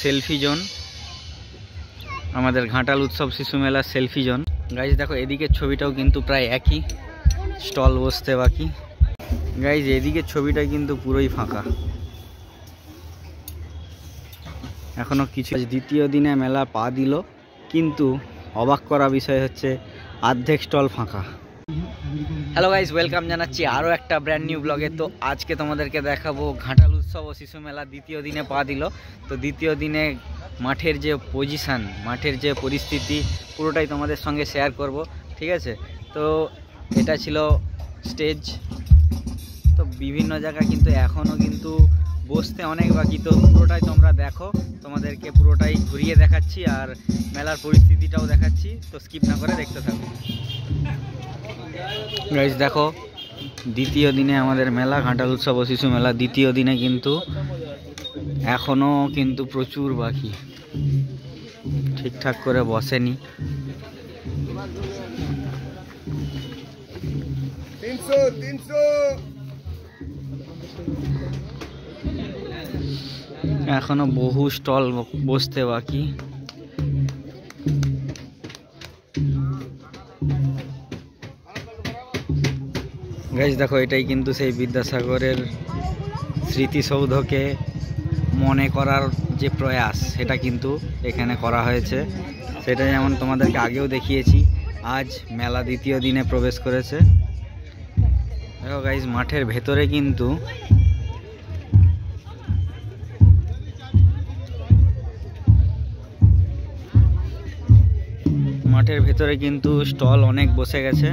Selfie zone, আমাদের ঘাটাল উৎসব শিশু মেলা সেলফি জোন। গাইজ দেখো এদিকের ছবিটাও কিন্তু প্রায় একই, স্টল বসতে বাকি। গাইজ এদিকের ছবিটা কিন্তু পুরোই ফাঁকা, এখনো কিছু। দ্বিতীয় দিনে মেলা পা দিল, কিন্তু অবাক করা বিষয় হচ্ছে অর্ধেক স্টল ফাঁকা। হ্যালো গাইজ, ওয়েলকাম জানাচ্ছি আরও একটা ব্র্যান্ড নিউ ব্লগে। তো আজকে তোমাদেরকে দেখাবো ঘাটাল উৎসব ও শিশু মেলা দ্বিতীয় দিনে পা দিল। তো দ্বিতীয় দিনে মাঠের যে পজিশান, মাঠের যে পরিস্থিতি পুরোটাই তোমাদের সঙ্গে শেয়ার করব, ঠিক আছে? তো এটা ছিল স্টেজ। তো বিভিন্ন জায়গা কিন্তু এখনও কিন্তু বসতে অনেক বাকি। তো পুরোটাই তোমরা দেখো, তোমাদেরকে পুরোটাই ঘুরিয়ে দেখাচ্ছি আর মেলার পরিস্থিতিটাও দেখাচ্ছি। তো স্কিপ না করে দেখতে থাকো। গাইজ দেখো দ্বিতীয় দিনে আমাদের মেলা ঘাটাল উৎসব ও শিশু মেলা দ্বিতীয় দিনে কিন্তু এখনও কিন্তু প্রচুর বাকি, ঠিকঠাক করে বসেনি। এখনো বহু স্টল বসতে বাকি। গাইজ দেখো এটাই কিন্তু সেই বিদ্যাসাগরের স্মৃতিসৌধকে মনে করার যে প্রয়াস, সেটা কিন্তু এখানে করা হয়েছে। সেটা যেমন তোমাদেরকে আগেও দেখিয়েছি, আজ মেলা দ্বিতীয় দিনে প্রবেশ করেছে। দেখো গাইজ মাঠের ভেতরে কিন্তু স্টল অনেক বসে গেছে,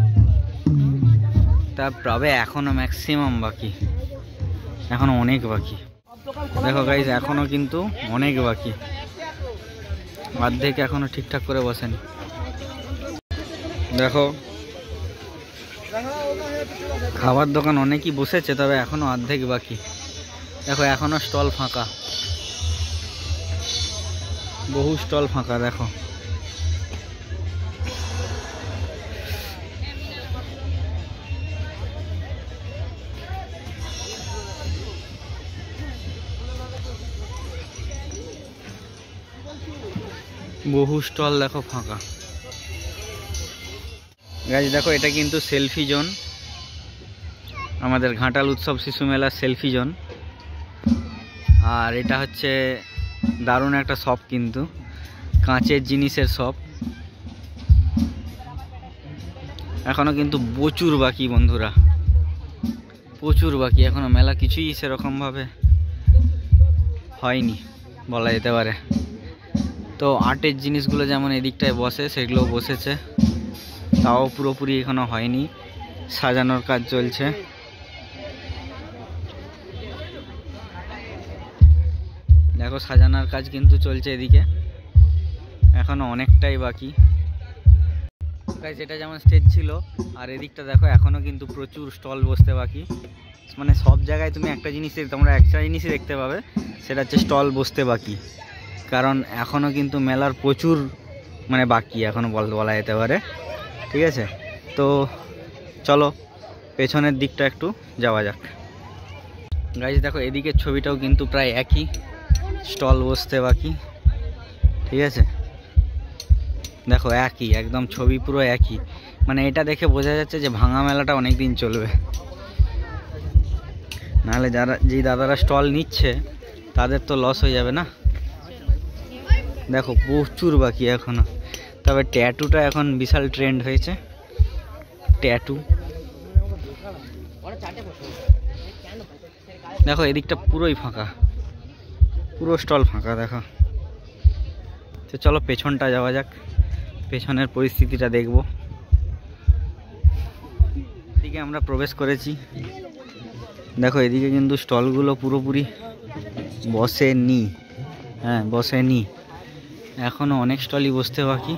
তবে এখনো ম্যাক্সিমাম বাকি, এখনো অনেক বাকি। দেখো গাইজ এখনো কিন্তু অনেক বাকি, অর্ধেক এখনো ঠিকঠাক করে বসেনি। দেখো খাবার দোকান অনেকই বসেছে, তবে এখনো অর্ধেক বাকি। দেখো এখনো স্টল ফাঁকা, বহু স্টল ফাঁকা। দেখো বহু স্টল দেখো ফাঁকা। গাইজ দেখো এটা কিন্তু সেলফি জোন, আমাদের ঘাটাল উৎসব শিশু মেলা সেলফি জোন। আর এটা হচ্ছে দারুণ একটা শপ, কিন্তু কাঁচের জিনিসের শপ। এখনো কিন্তু প্রচুর বাকি বন্ধুরা, প্রচুর বাকি। এখনো মেলা কিছুই সেরকমভাবে হয়নি বলা যেতে পারে। তো আর্টের জিনিসগুলো যেমন এদিকটায় বসে, সেগুলো বসেছে, তাও পুরোপুরি এখনো হয়নি, সাজানোর কাজ চলছে। দেখো সাজানোর কাজ কিন্তু চলছে এদিকে, এখনো অনেকটাই বাকি। গাইজ এটা যেমন স্টেজ ছিল, আর এদিকটা দেখো এখনো কিন্তু প্রচুর স্টল বসতে বাকি। মানে সব জায়গায় তুমি একটা জিনিসই দেখতে পাবে, সেটা হচ্ছে স্টল বসতে বাকি। কারণ এখনো কিন্তু মেলার প্রচুর বাকি এখনো বলা যেতে পারে, ঠিক আছে? তো চলো পেছনের দিকটা একটু যাওয়া যাক। গাইজ দেখো এদিকের ছবিটাও কিন্তু প্রায় একই, স্টল বসতে বাকি, ঠিক আছে? দেখো একই, একদম ছবি পুরো একই। এটা দেখে বোঝা যাচ্ছে যে ভাঙা মেলাটা অনেক দিন চলবে। নাহলে যেই দাদারা স্টল নিচ্ছে তাদের তো লস হয়ে যাবে না। দেখো প্রচুর বাকি এখনো। তবে ট্যাটুটা এখন বিশাল ট্রেন্ড হয়েছে, ট্যাটু। দেখো এদিকটা পুরোই ফাঁকা, পুরো স্টল ফাঁকা। দেখো তো চলো পেছনটা যাওয়া যাক, পেছনের পরিস্থিতিটা দেখব। এদিকে আমরা প্রবেশ করেছি। দেখো এদিকে কিন্তু স্টলগুলো পুরোপুরি বসেনি, হ্যাঁ বসেনি, এখনো অনেক স্টলই বসতে বাকি।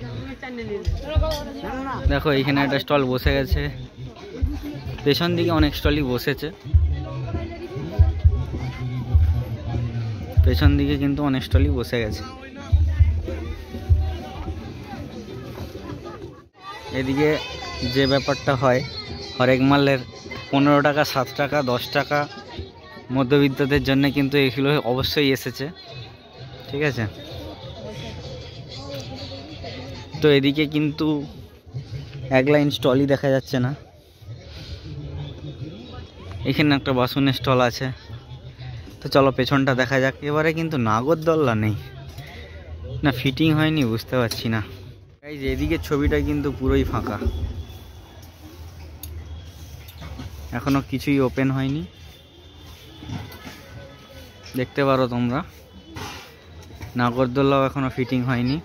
দেখো এখানে একটা স্টল বসে গেছে, পেছন দিকে অনেক স্টলই বসেছে, পেছন দিকে কিন্তু অনেক স্টলই বসে গেছে। এদিকে যে ব্যাপারটা হয়, হরেক মালের 15 টাকা, 7 টাকা, 10 টাকা মধ্যবিত্তদের জন্য কিন্তু এগুলো অবশ্যই এসেছে। ঠিক আছে। তো এদিকে কিন্তু এক লাইন স্টলই দেখা যাচ্ছে না, এখানে একটা বাসনের স্টল আছে। তো চলো পেছনটা দেখা যাক। এবারে কিন্তু নাগরদোল্লা নেই, না ফিটিং হয়নি বুঝতে পারছি না। এই যে এদিকে ছবিটা কিন্তু পুরোই ফাঁকা, এখনো কিছুই ওপেন হয়নি, দেখতে পারো তোমরা। নাগরদোল্লাও এখনো ফিটিং হয়নি।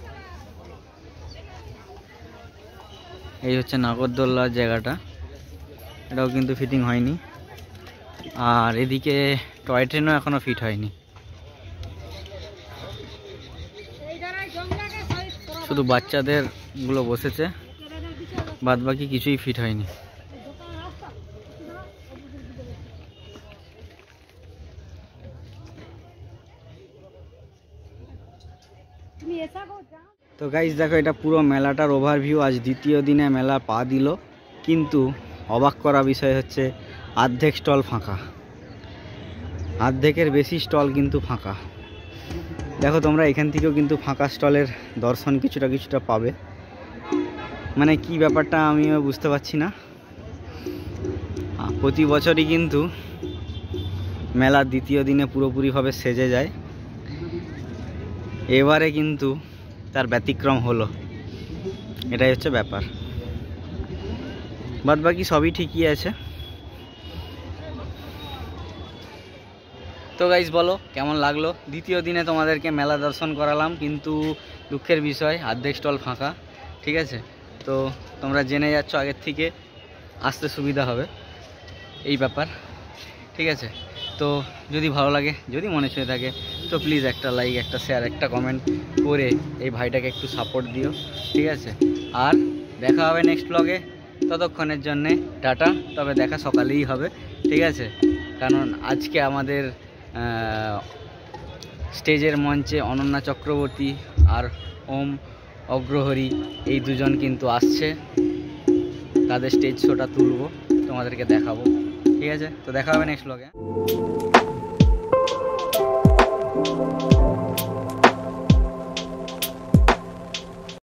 এই হচ্ছে নাগরদোল্লার জায়গাটা, এটাও কিন্তু ফিটিং হয়নি। আর এদিকে টয় ট্রেনও এখনো ফিট হয়নি, শুধু বাচ্চাদের গুলো বসেছে, বাদ বাকি কিছুই ফিট হয়নি। তো গাইস দেখো, এটা পুরো মেলাটার ওভারভিউ। আজ দ্বিতীয় দিনে মেলা পা দিল, কিন্তু অবাক করা বিষয় হচ্ছে অর্ধেক স্টল ফাঁকা, অর্ধেকের বেশি স্টল কিন্তু ফাঁকা। দেখো তোমরা এখান থেকেও কিন্তু ফাঁকা স্টলের দর্শন কিছুটা কিছুটা পাবে। মানে কি ব্যাপারটা আমিও বুঝতে পারছি না। প্রতি বছরই কিন্তু মেলার দ্বিতীয় দিনে পুরোপুরিভাবে সেজে যায়, এবারে কিন্তু তার ব্যতিক্রম হলো, এটাই হচ্ছে ব্যাপার। বাদ বাকি সবই ঠিকই আছে। তো গাইস বলো কেমন লাগলো? দ্বিতীয় দিনে তোমাদেরকে মেলা দর্শন করালাম, কিন্তু দুঃখের বিষয় অর্ধেক স্টল ফাঁকা। ঠিক আছে, তো তোমরা জেনে যাচ্ছ, আগের থেকে আসতে সুবিধা হবে, এই ব্যাপার। ঠিক আছে, তো যদি ভালো লাগে, যদি মনে ছুঁয়ে থাকে, তো প্লিজ একটা লাইক, একটা শেয়ার, একটা কমেন্ট করে এই ভাইটাকে একটু সাপোর্ট দিও। ঠিক আছে, আর দেখা হবে নেক্সট ব্লগে। ততক্ষণের জন্যে টাটা। তবে দেখা সকালেই হবে, ঠিক আছে, কারণ আজকে আমাদের স্টেজের মঞ্চে অনন্যা চক্রবর্তী আর ওম অগ্রহরি এই দুজন কিন্তু আসছে, তাদের স্টেজ শোটা তুলবো, তোমাদেরকে দেখাবো। ঠিক আছে, তো দেখা হবে নেক্সট ব্লগে।